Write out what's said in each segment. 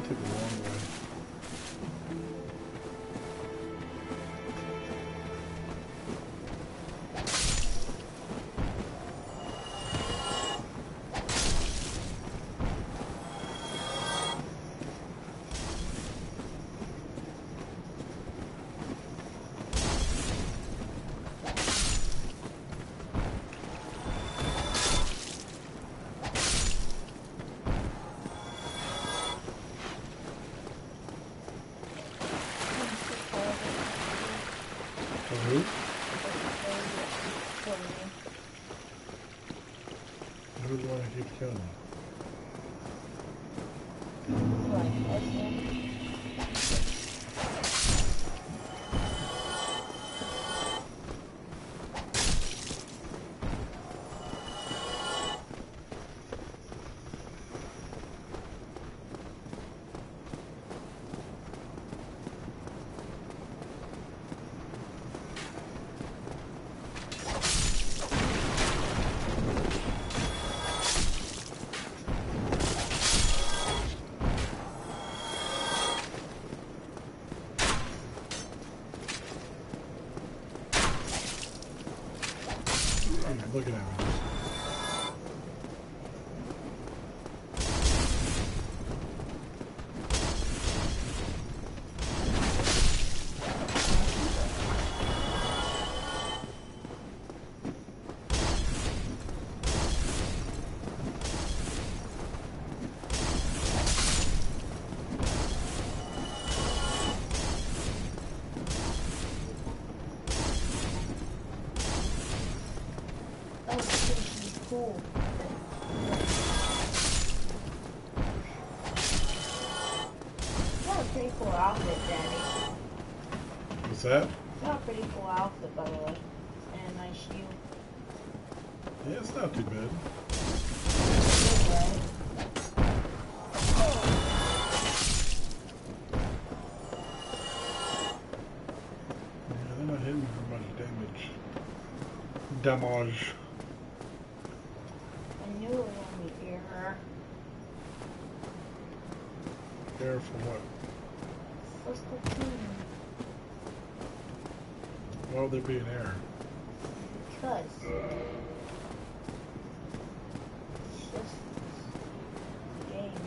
took the wrong way. Who's the one who keeps killing you? Looking at me. Cool. That's a pretty cool outfit, Daddy. What's that? That's a pretty cool outfit, by the way. And a nice shoe. Yeah, it's not too bad. Yeah, they're not hitting for much damage. Damage. Error for what? What's the team? Why would there be an error? Because it's just game.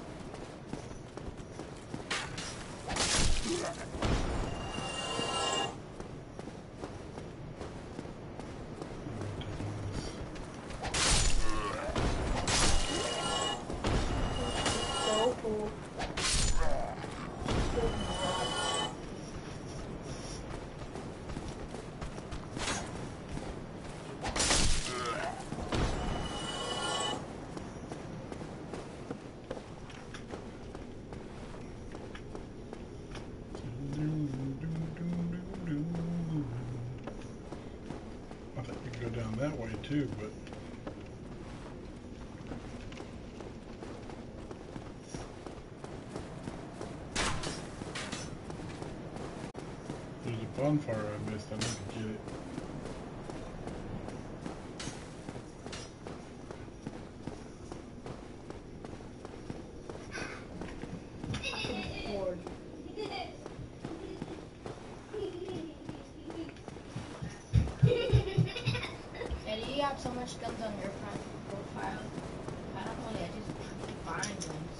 So cool. I think we can go down that way too, but there's a bonfire I missed. I need to get it. You have so much guns on your profile. I don't know, I just find ones.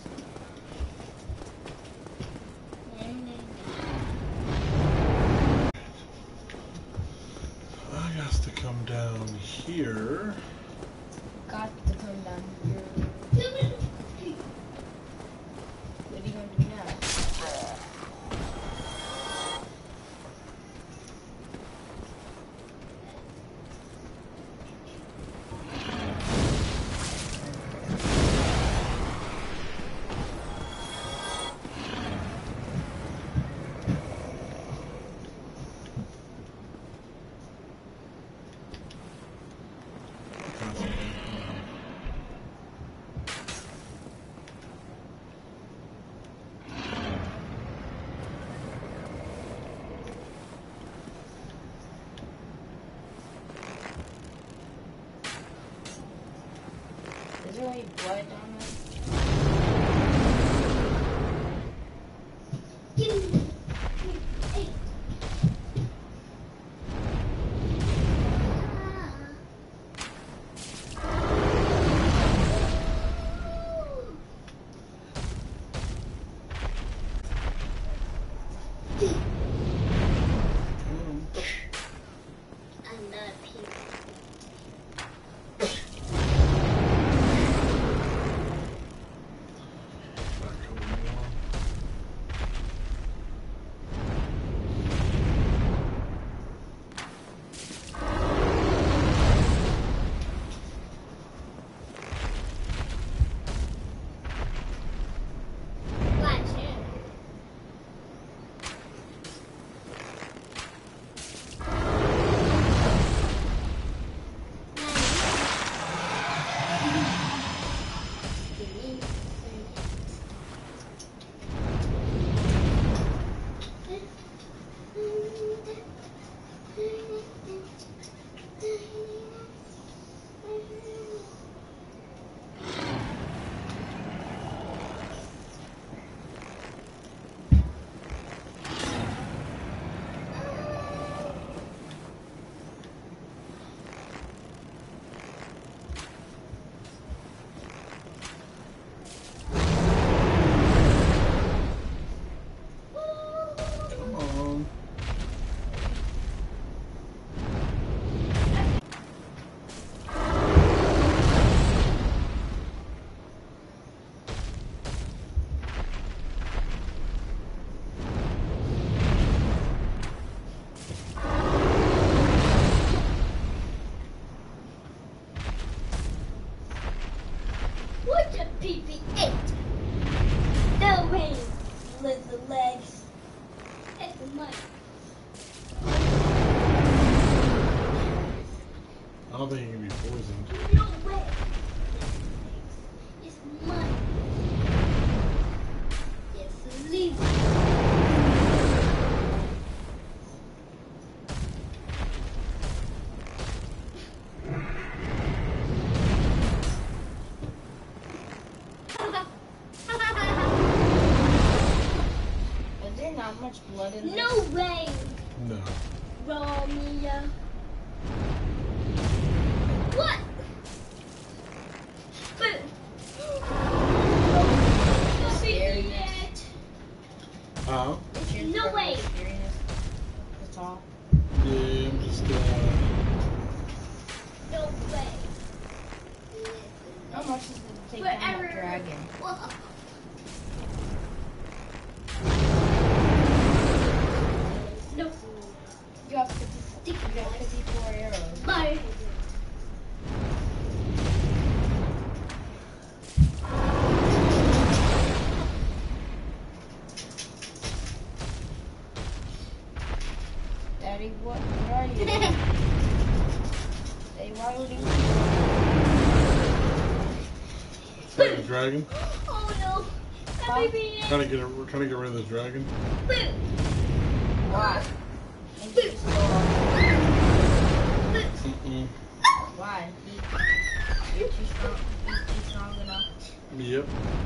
I got to come down here. Got to come down here. What are you going to do now? Is there any blood on it? PP8. No way. Lizard legs. It's mine. I don't think he can be poisoned. No way. It's mine. It's leave. Is there not much blood in this? No way. No. Romeo. What? But It's scary. No way. That's all. Yeah, I'm just No way. How much does it take But down that dragon? No. You have 54 arrows. Bye. Daddy, what are you? Daddy, why would you? Is that the dragon? Oh no. Huh? Let me be in. We're trying to get rid of this dragon. Why? And you just go on. Mm-mm. Why? You're too strong. He's too strong enough. Yep.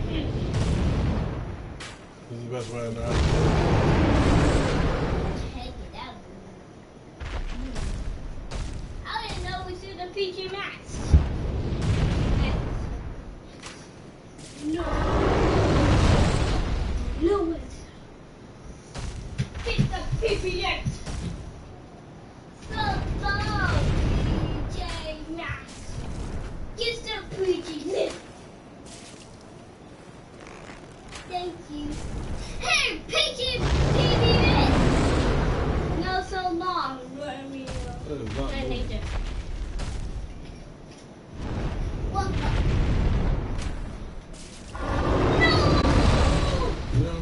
This is the best way I know how to do it. Check it out. I didn't know we should have PG Max. No. No it. It's the PPX. So long, PJ Max. Get the PG Max. Thank you. Hey, PG PPX. No, so long, Romeo. That is not I moving. need it. What the? No! No.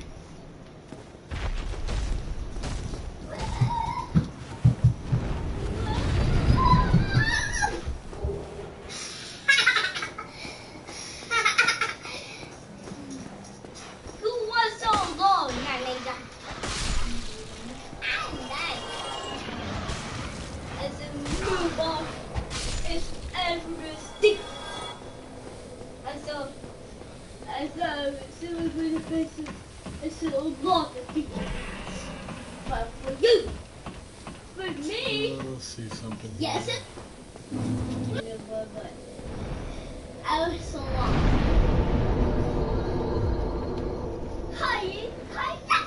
Who was so long, Nanaga? I like as a move off is everything. As a silver faces, it's a lot of people. But for you, for me, Let's see something. yes, here. but I was so long. Hi, hi, yeah.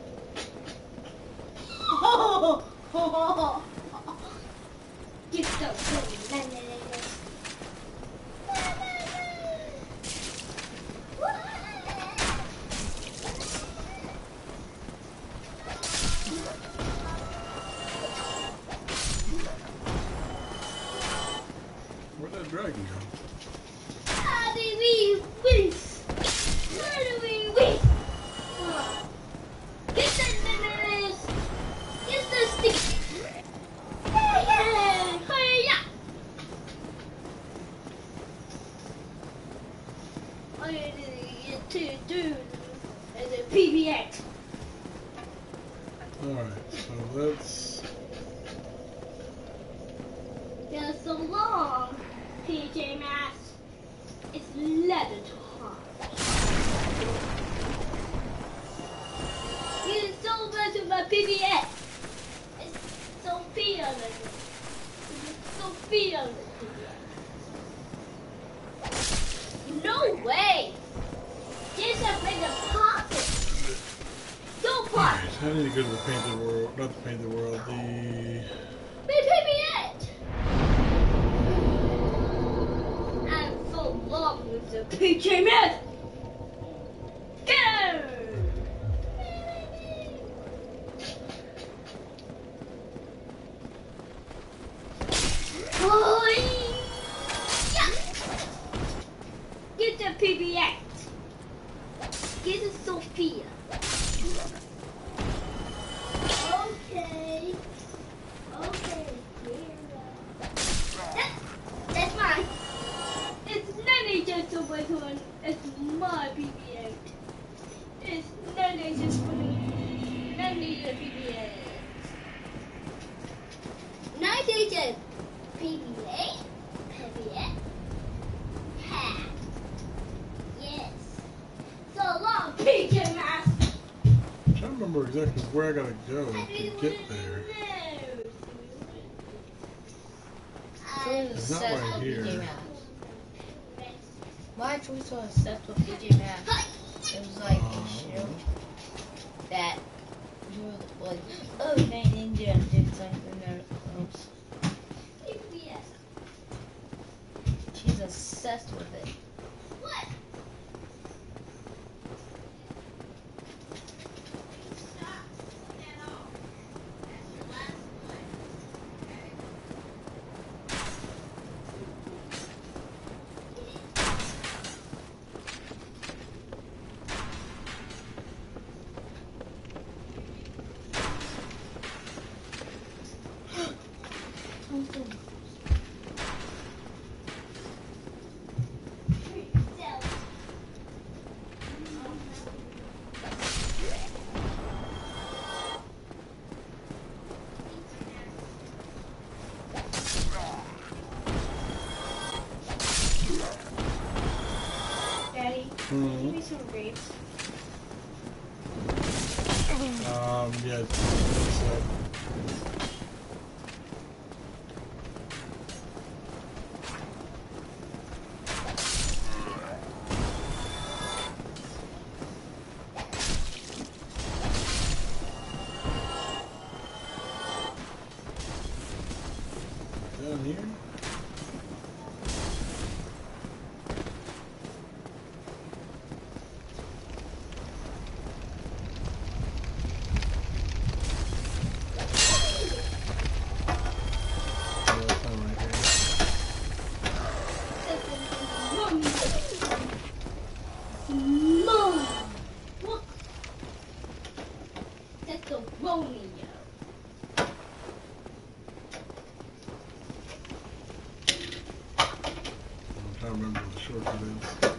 Get those Where'd that dragon go? How do we win? Where do we win? Get the bananas. Get the stick. Yeah, yeah. I need to do as a PBX. Alright, so let's. You're so long, PJ Masks. It's leather time. You're so much of my PBX. It's so fearless. It's so fearless. No way. This is like a pocket. Go park. Alright, I need to go to the painted world. Not the painted world, the. PBX. I'm so long with the PJ Masks. Go. Oh, yeah. Get the PB8. Get a Sophia. Okay. Okay. That's mine. It's none just a one. It's my PB8. It's none just one. None just PB8. None just PB8. PB8. Ha. Yes. So long, PJ Masks. I'm trying to remember exactly where I gotta go to get there. It's not right here. My choice was obsessed with PJ Masks. It was like a show that you were like, oh, Night Ninja did something else. She's obsessed with it. What? Daddy, Mm-hmm. give me some grapes. Yeah, it's down here. Mom! What? That's the Romeo. I'm trying to remember what the shortcut is.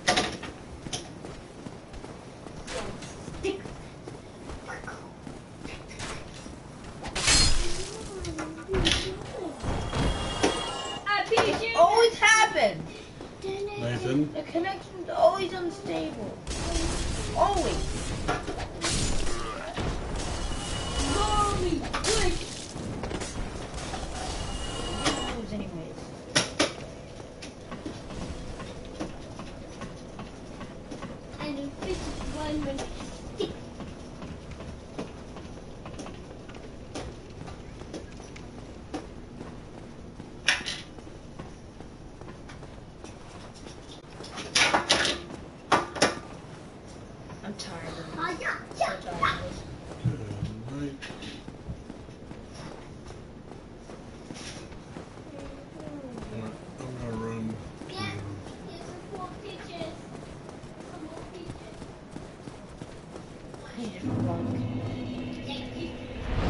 Stick. I beat you. Always happens. Nathan? The connection's always unstable. Always. Mommy, good. You lose anyways. And the fish is one with stick. I'm tired of Ah, this. yeah, So yeah, tired yeah. of this. Good night. I'm gonna run. Yeah, here's some more peaches. Some more peaches. I need a drunk. Thank you.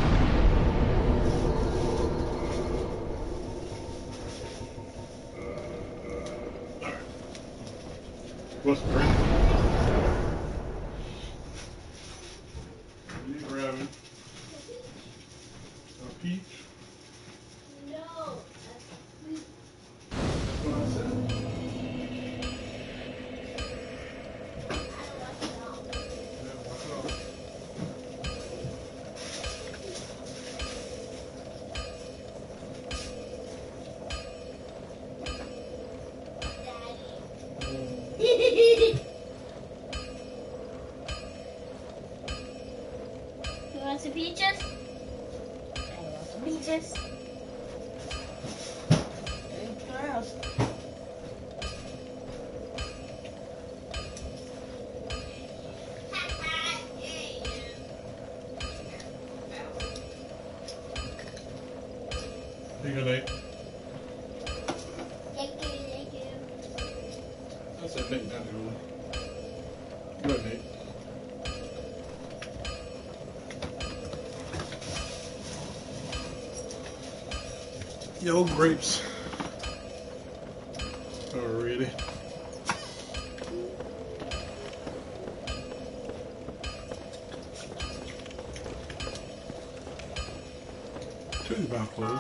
What's the drink? What are you grabbing? A peach? No. That's what I said. Yeah, watch out. You want some peaches? I want some peaches. Anything else? Here you go, Nate. Thank you, thank you. I said Nate, not Julie. Go ahead, Nate. Yellow grapes. Already. Tuesday about closed.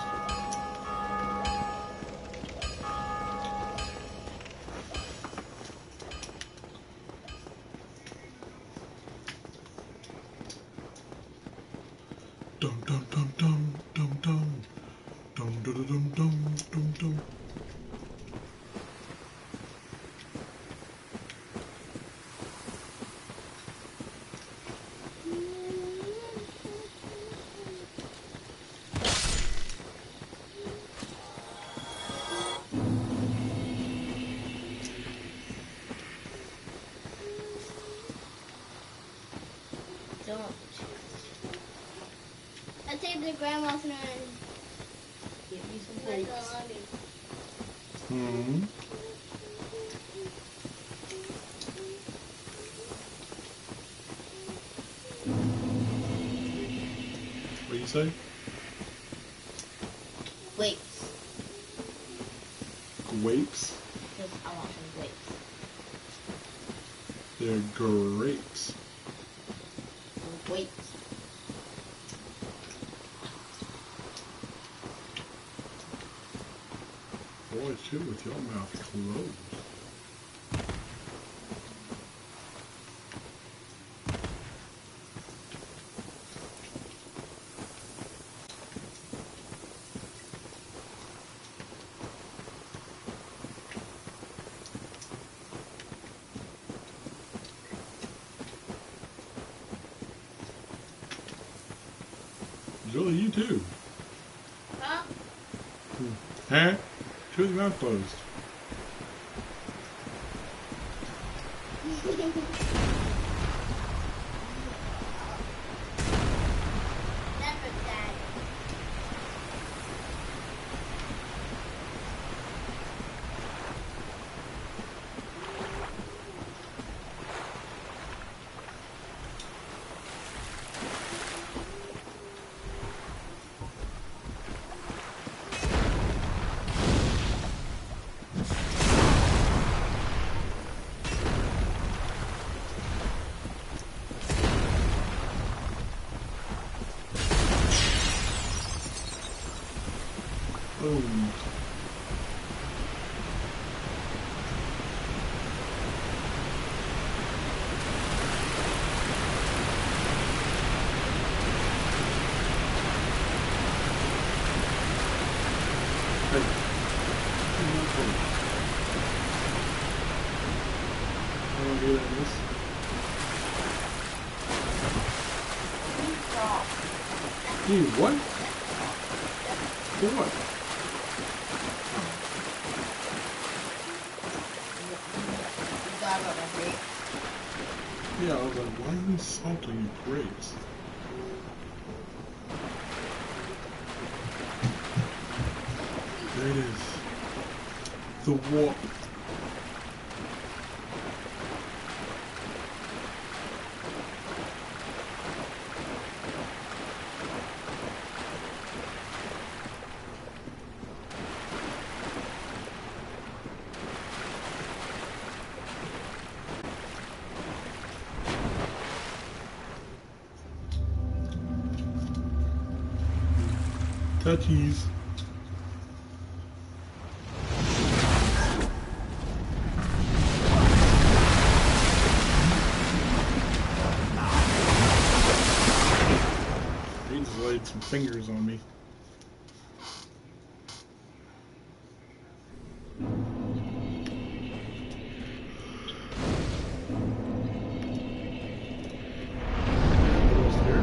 Dum dum dum dum dum dum dum dum dum dum dum dum. Don't. I take the grandma's and Give me some make grapes. a lobby. Hmm. What do you say? Wait. Grapes? Because I want some grapes. They're grapes. Wait. Boy, chew with your mouth closed. Julie, you too. Huh? Huh? Chew with your mouth closed. Never died. Boom. Hey. I want to do that in this. You what? For what? You got about my grape. Yeah, I was like, why are you salting grapes? There it is. The walk. Touchies. He just laid some fingers on me. Almost here.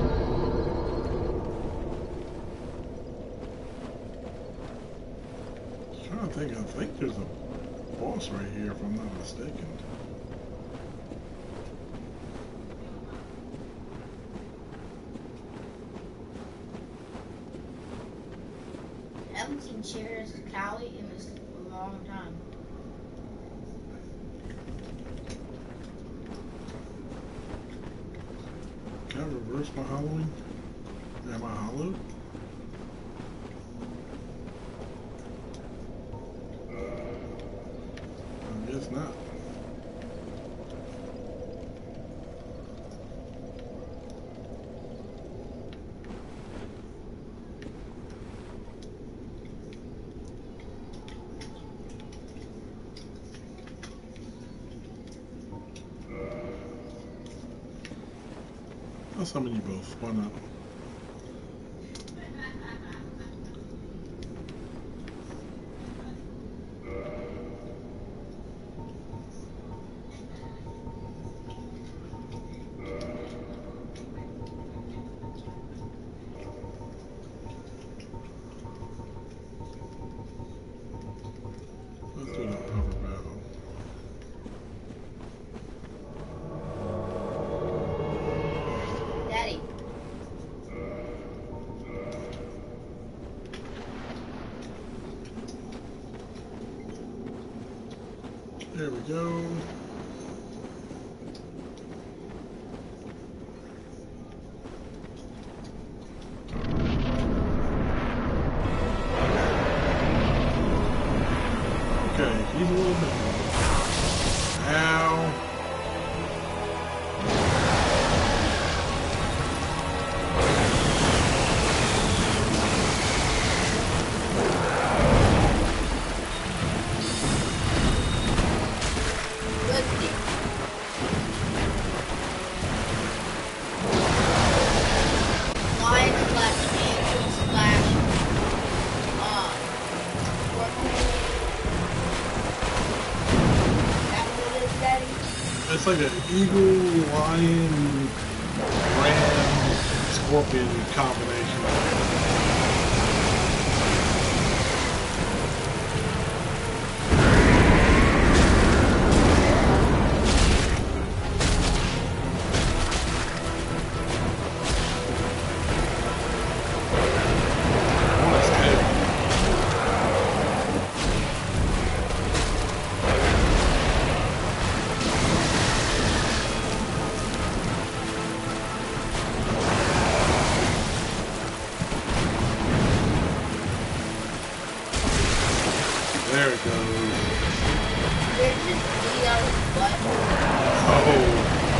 I'm trying to think. I think there's a boss right here, if I'm not mistaken. I haven't seen Cheers Callie in a long time. Where's my hollowing? Am I hollowed? I guess not. I'll summon you both. Why not? Let's do the power battle. Daddy. There we go. Okay, he's a little bit. Ow. It's like an eagle, lion, ram, scorpion combination. Oh, that's heavy. There it goes. There's just bleed out his butt. Oh.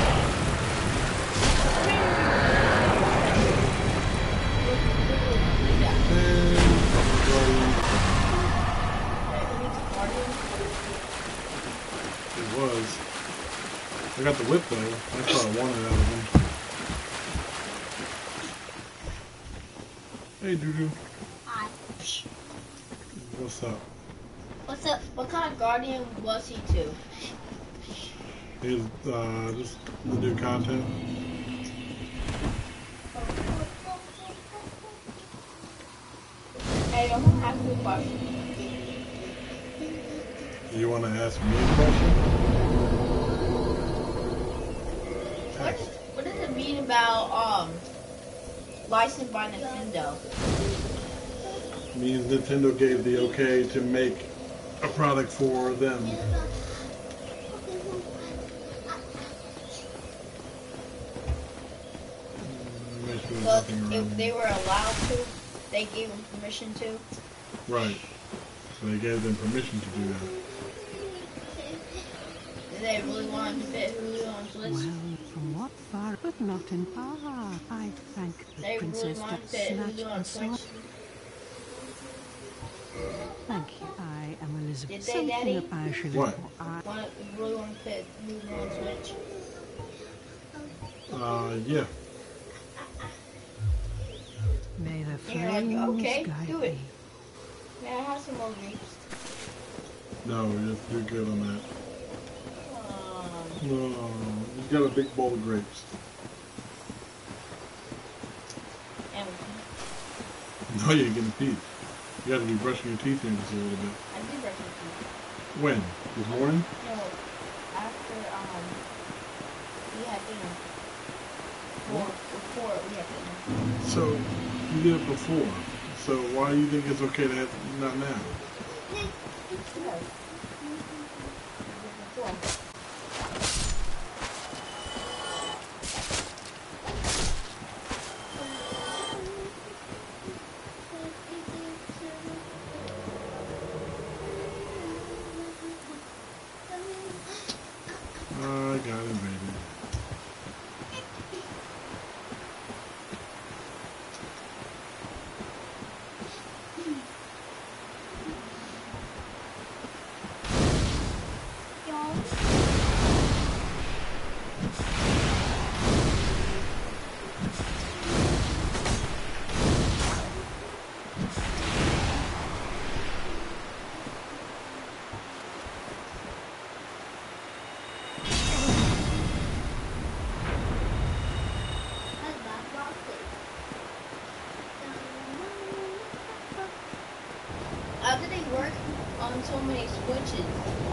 It was. I got the whip though. That's what I wanted out of him. Hey, Doo-Doo. Hi. What's up? What's up? What kind of guardian was he to? Here's just the new content. Hey, I'm gonna ask you a question. You want to ask me a question? What does it mean about licensed by Nintendo? Means Nintendo gave the okay to make a product for them. Make sure there's So nothing around if here. they were allowed to, they gave them permission to. Right. So they gave them permission to do that. Did they really want to fit Hulu on Switch? Well, from what far, but not in power. I thank the They really princess want to that fit snatched Hulu on my Switch? sword. Thank you. I am Elizabeth. Did they, Something Daddy? of I should What? Really want to fit Hulu on Switch? Yeah. May the And you're like, flames okay, guide do it. me. May I have some more grapes? No, you're good on that. Um, No, you got a big bowl of grapes. and No, you ain't getting teeth. You got to be brushing your teeth here just a little bit. I did brush my teeth. When? This morning? No, after we had dinner. Well, before we had dinner. So you did it before. So why do you think it's okay to have not now? Before. got invaded. How do they work on so many switches?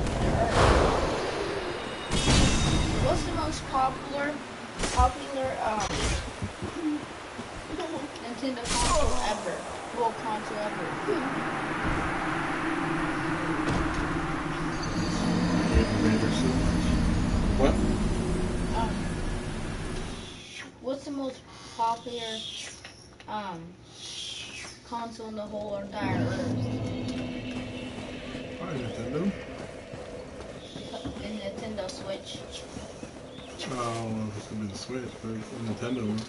What's the most popular Nintendo console ever? Well, console ever. What? What's the most popular console in the whole entire Earth? Probably Nintendo. The Nintendo Switch. Oh, it's gonna be the Switch, but it's the Nintendo one.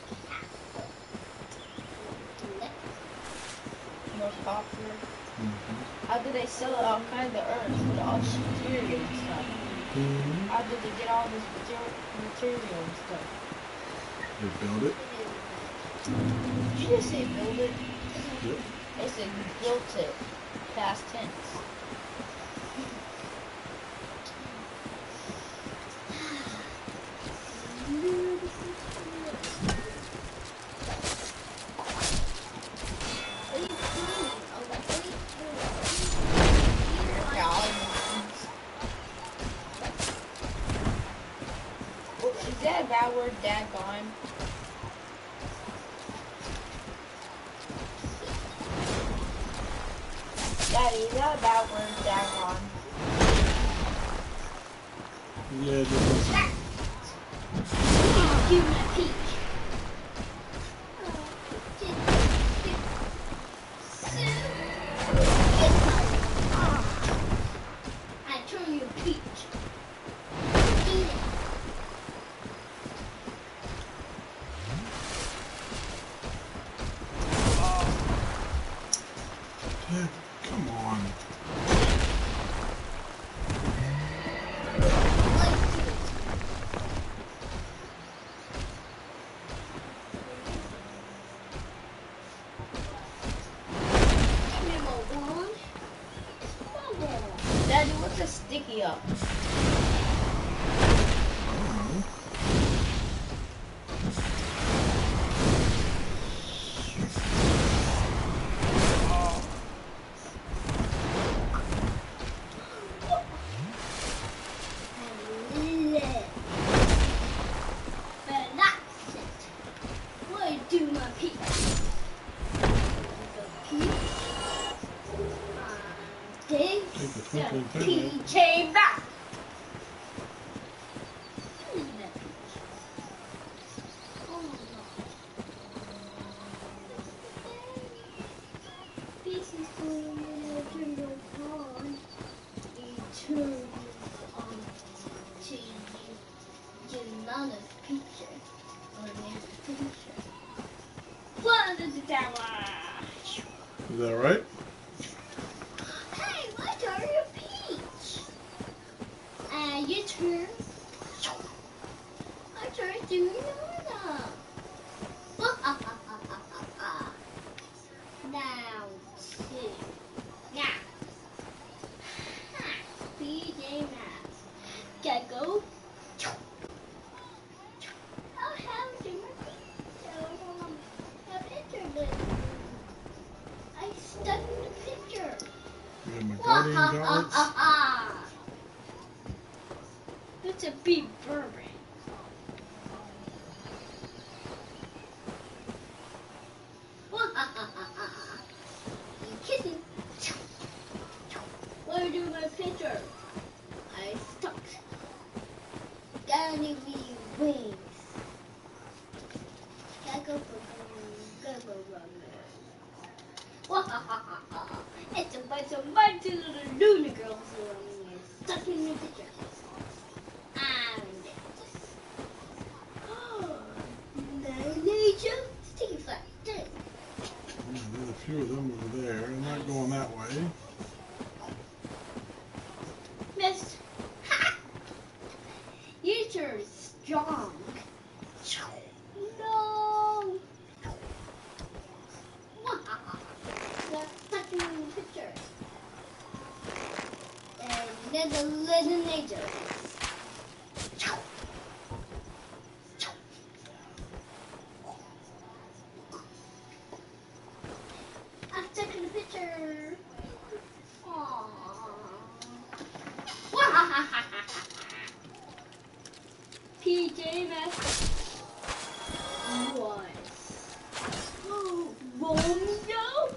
Most popular. Mm-hmm. How do they sell it all kinds of Earth with all this material and stuff? Mm-hmm. How did they get all this material and stuff? They build it. Did you just say build it? Yep. I said built it. Past tense. Is that a bad word, daggone? Daddy, is that a bad word, daggone? Yeah, just listen. Give me a peach. I turn you a peach. Eat it. Dad, come on. Daddy, what's a sticky up? I don't know. Take the twinkling thing. PJ back. This is going to turn on. It turns on to another picture. Or next picture. One of the tower. Is that right? Hey, my turn your peach. And your turn. My turn to another. Now, two. Now. PJ Masks. Gotta go. I'll have to my picture then. I stuck in the picture. We have my guardian gods. It's a big bourbon. You kissing. What do I do with my picture? I stuck. Gotta give me wings. Gotta go. It's a bunch of little Luna girls stuck in the picture. And picture is strong. No! That's stuck in the picture. And then the little nature. I'm stuck in the picture. Aww. PJ Masks was Romeo.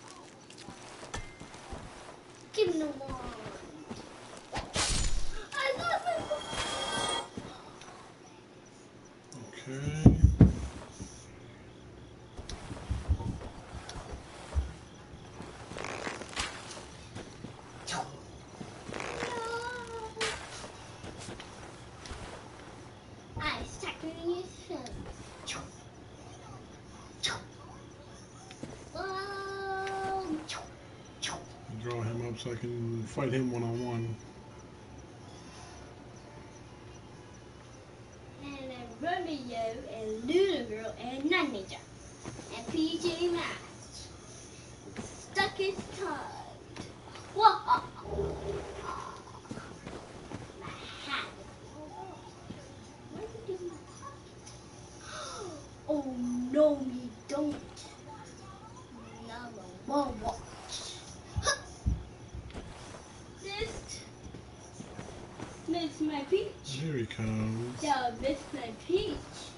Give me the wand. I love it. Okay. I stuck in his hands. Draw him up so I can fight him one-on-one. And then Romeo and Luna Girl and Nun Ninja and PJ Masks stuck his tongue. Whoa! My hat. Why did you do my pocket? Oh no, you don't. Now I won't watch. This Miss My Peach. Here he comes. Yeah, Miss My Peach.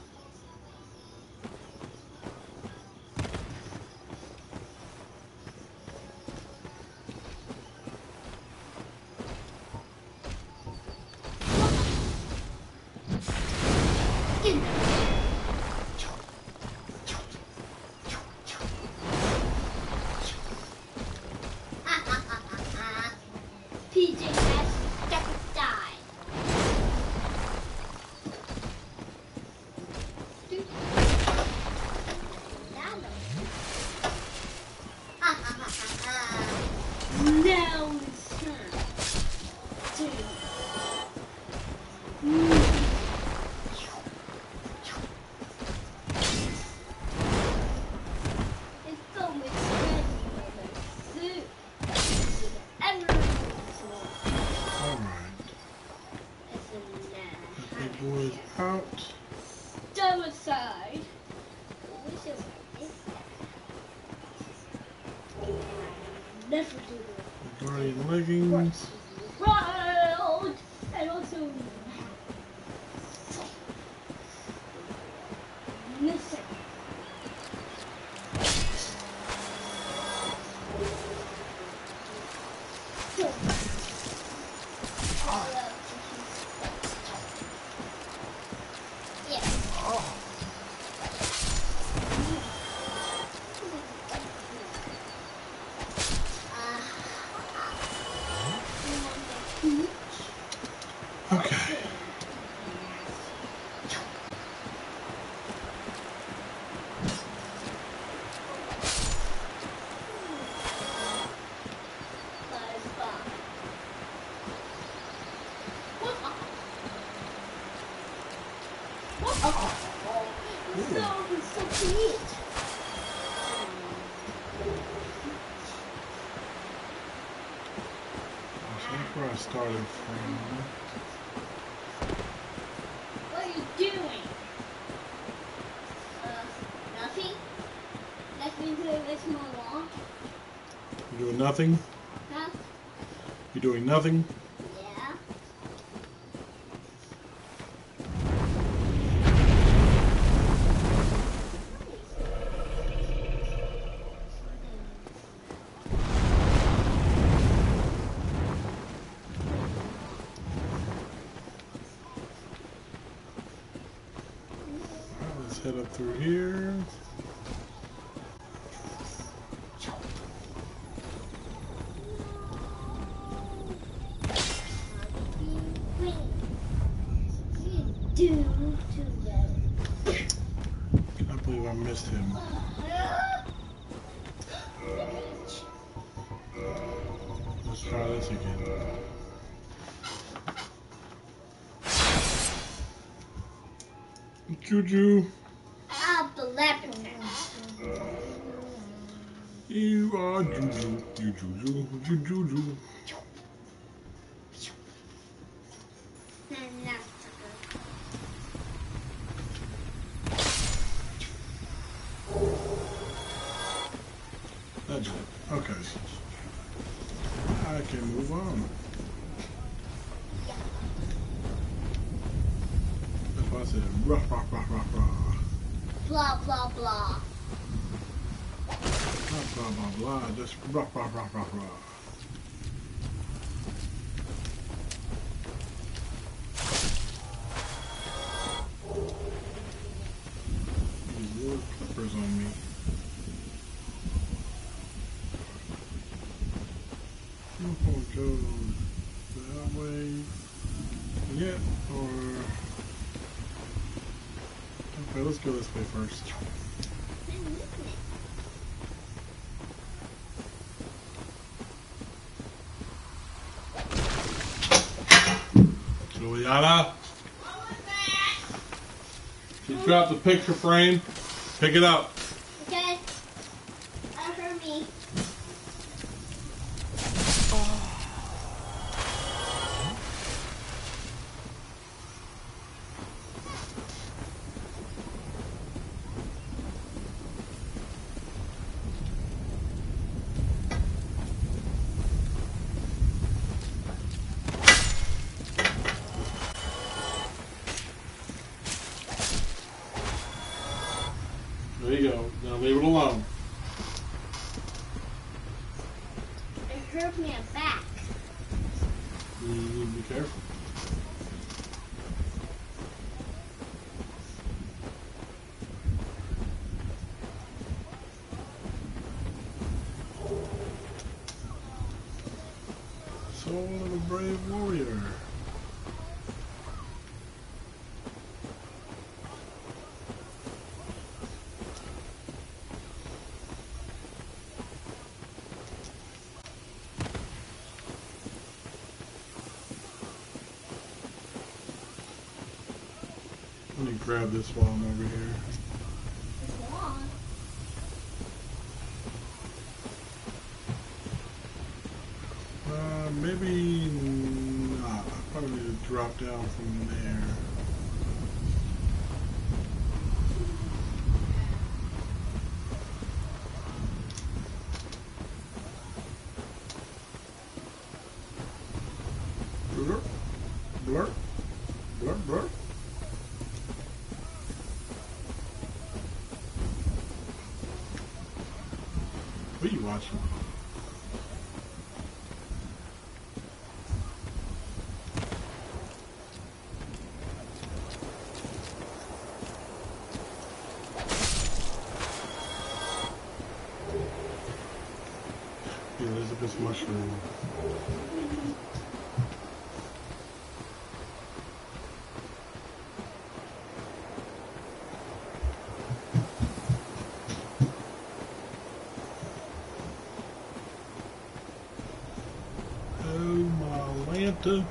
PJ has stuck his die. Now it's turn to it's so much better than soup. Alright. That big boy is out. Step aside. Never do The guardian leggings. wild and also missing. So, yeah. Okay. So cute. So that's where I started from. What are you doing? Nothing. Nothing to this more. You doing nothing? Huh? You doing nothing? Yeah. Let's head up through here. Do to that. Can't believe I missed him. Let's try this again. Juju. I have the leopard. You are Juju. You Juju. You Juju. That's it. Okay. I can move on. That's why I said rough, rough, rough, rough, rough. Blah, blah, blah. Not blah, blah, blah. Just rough, rough, rough, rough, rough. These little clippers on me. Go that way. Yeah, or okay, let's go this way first. Juliana, you dropped the picture frame. Pick it up. Okay. That hurt me. There you go. Now leave it alone. It hurt me a back. You need to be careful. Soul of a brave warrior. Let me grab this while I'm over here. It's long. Maybe not. I probably need to drop down from there. Blur, blur, blur, blur. What are you watching? Elizabeth's mushroom. Oh my Lanta.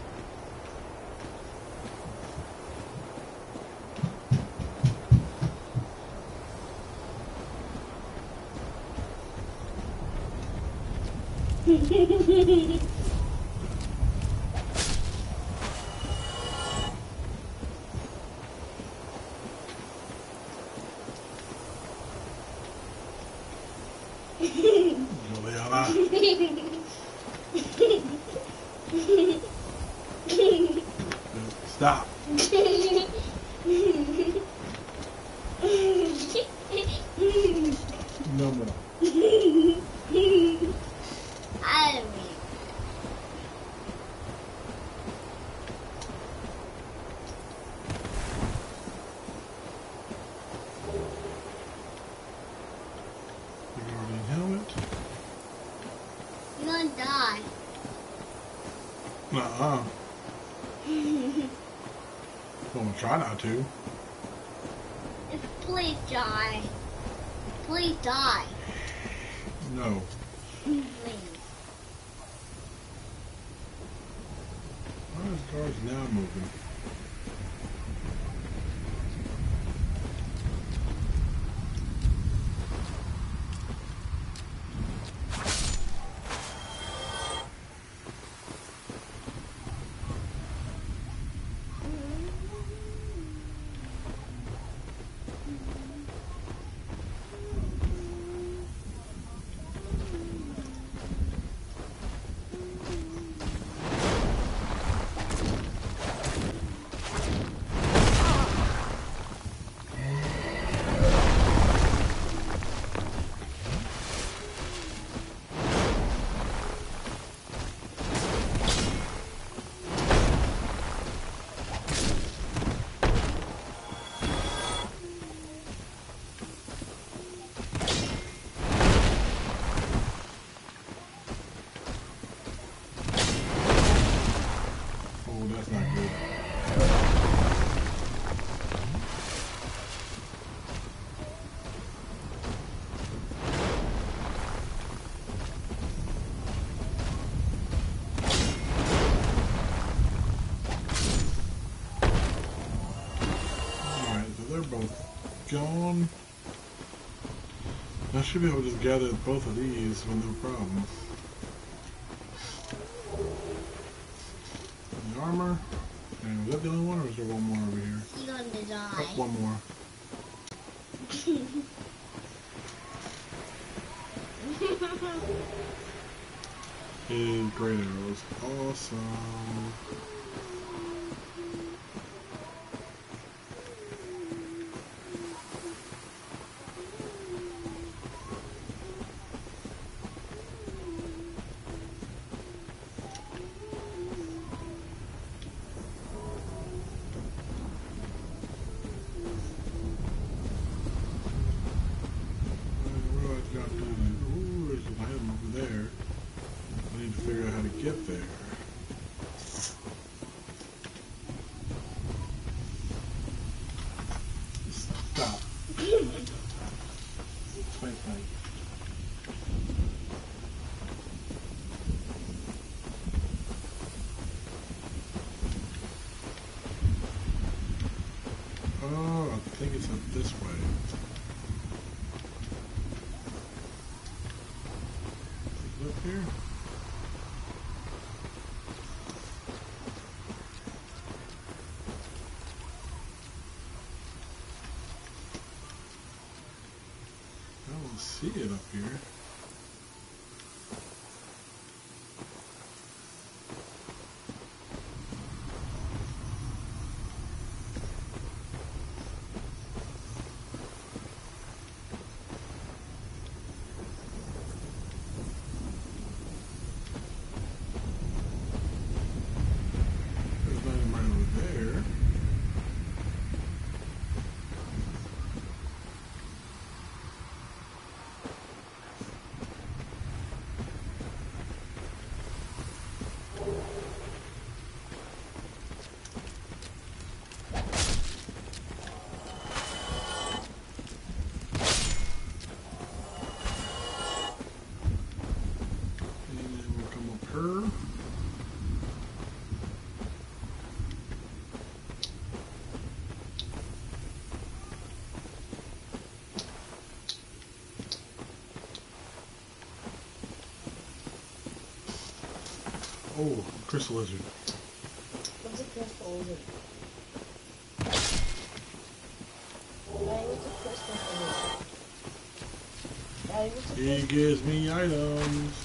Juliana. Stop. No more. I don't mean. Guardian helmet. You're gonna die. Uh-uh. Gonna try not to. Please die. Please die. No. Please. Why is cars now moving? Gone. I should be able to just gather both of these with no problem. The armor. And was that the only one, or is there one more over here? You're going to die. Oh, one more. His great arrows. Awesome. Oh, I think it's up this way. Is it up here? I don't see it up here. Oh, crystal lizard. What's a crystal lizard? Daddy, what's a crystal lizard? Daddy, what's a crystal? He gives me items.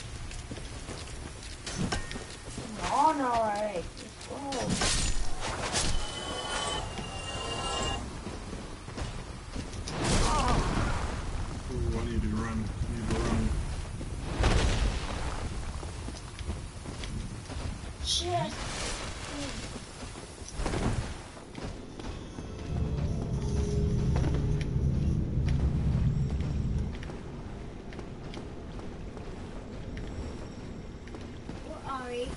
On alright. Let's go. Ooh, I need to run. I need to run. Shit. Where are we?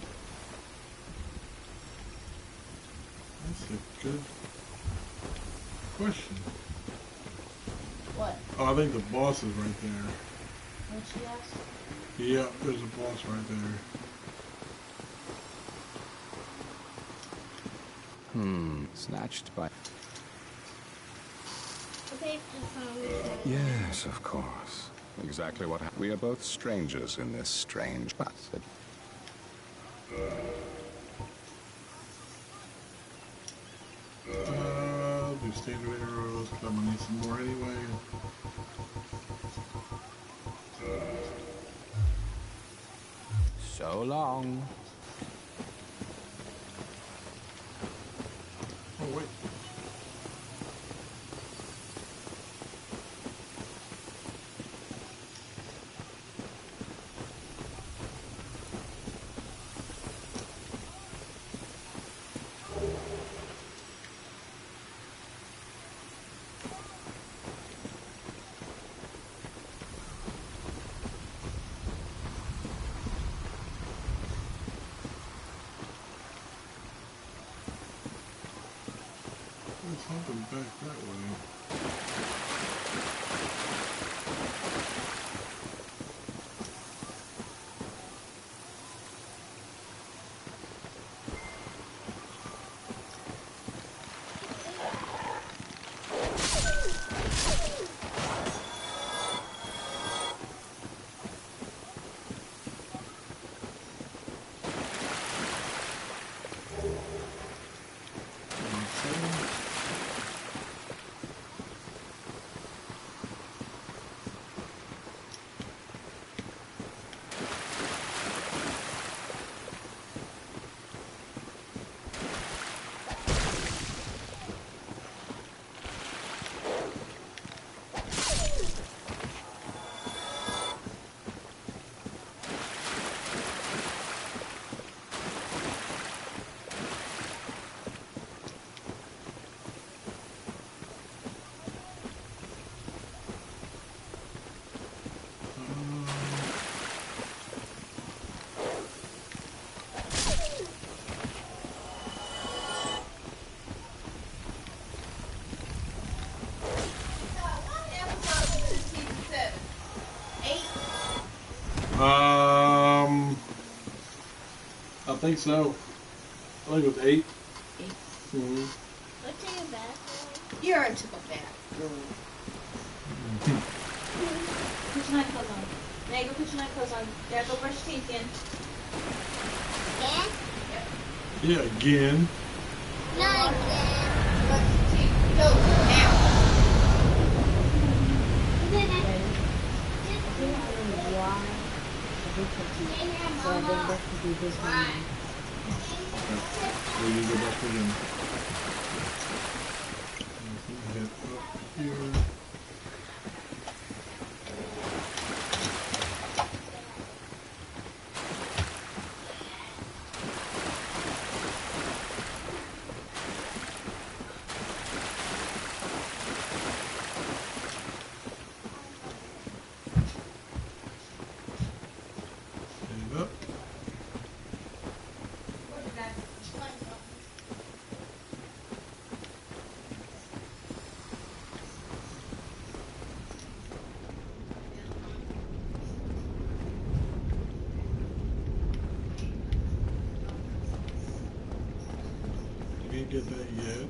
That's a good question. What? Oh, I think the boss is right there. What she asked? Yeah, there's a boss right there. Snatched by... Okay, Yes, of course. Exactly what happened. We are both strangers in this strange path. Do standard arrows, because I'm gonna need some more anyway. So long. Oh, wait. There's something back that way. I think so. I think it was 8. 8. Mm-hmm. What's in your bathroom? You're into the bathroom. Put your night clothes on. Now go put your night clothes on. Yeah, go brush your teeth again. Yeah? Yeah, again. Not again. Brush your teeth. Go now. Okay. Will you go back again? Head up here. Head up. You didn't get that yet.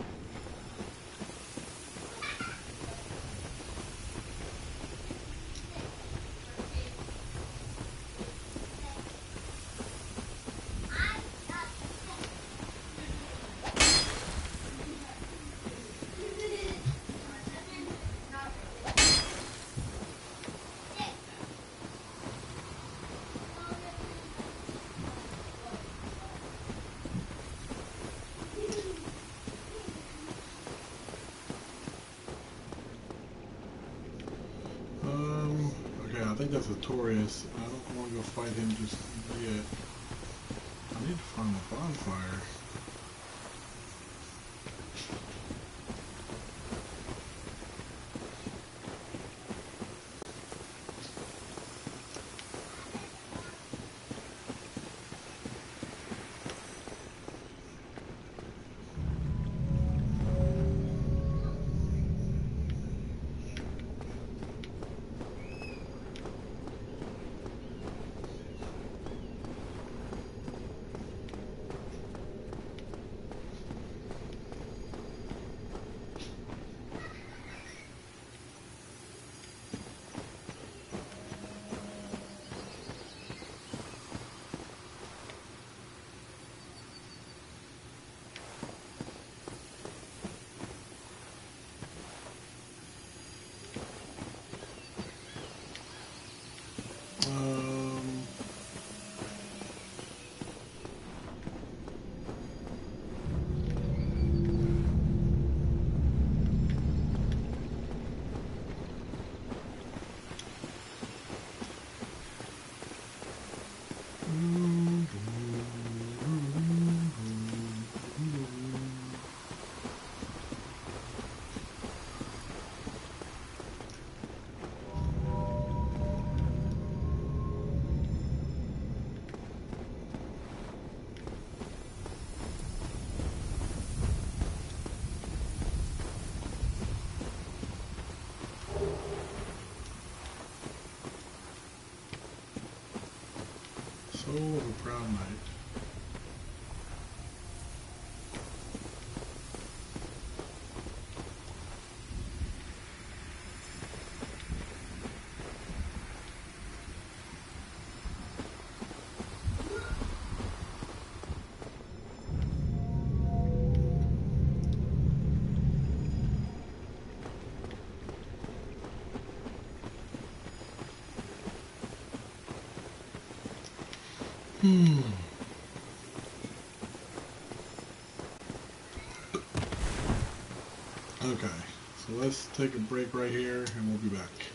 Okay, I think that's a Taurus. I don't want to go fight him just yet. I need to find the bonfire. Soul of a Proud Knight. Okay, so let's take a break right here and we'll be back.